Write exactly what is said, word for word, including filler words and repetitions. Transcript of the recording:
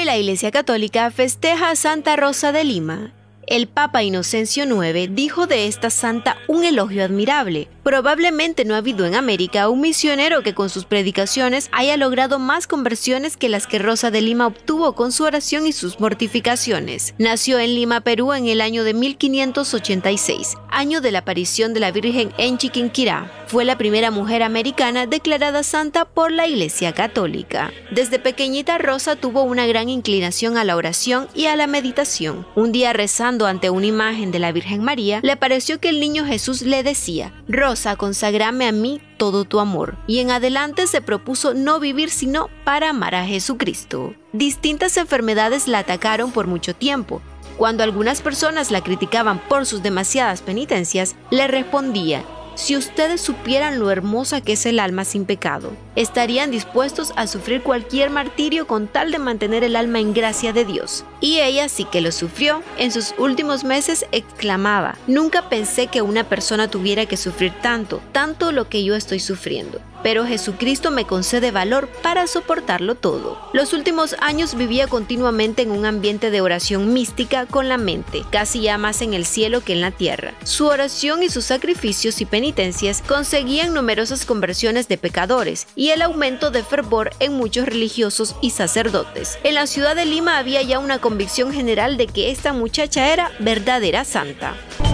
la Iglesia Católica festeja a Santa Rosa de Lima. El Papa Inocencio noveno dijo de esta santa un elogio admirable. Probablemente no ha habido en América un misionero que con sus predicaciones haya logrado más conversiones que las que Rosa de Lima obtuvo con su oración y sus mortificaciones. Nació en Lima, Perú, en el año de mil quinientos ochenta y seis, año de la aparición de la Virgen en Chiquinquirá. Fue la primera mujer americana declarada santa por la Iglesia Católica. Desde pequeñita, Rosa tuvo una gran inclinación a la oración y a la meditación. Un día, rezando ante una imagen de la Virgen María, le pareció que el niño Jesús le decía: «Rosa, conságrame a mí todo tu amor», y en adelante se propuso no vivir sino para amar a Jesucristo. Distintas enfermedades la atacaron por mucho tiempo. Cuando algunas personas la criticaban por sus demasiadas penitencias, le respondía: «Si ustedes supieran lo hermosa que es el alma sin pecado, estarían dispuestos a sufrir cualquier martirio con tal de mantener el alma en gracia de Dios». Y ella sí que lo sufrió. En sus últimos meses exclamaba: «Nunca pensé que una persona tuviera que sufrir tanto, tanto lo que yo estoy sufriendo. Pero Jesucristo me concede valor para soportarlo todo». Los últimos años vivía continuamente en un ambiente de oración mística con la mente, casi ya más en el cielo que en la tierra. Su oración y sus sacrificios y penitencias conseguían numerosas conversiones de pecadores y el aumento de fervor en muchos religiosos y sacerdotes. En la ciudad de Lima había ya una convicción general de que esta muchacha era verdadera santa.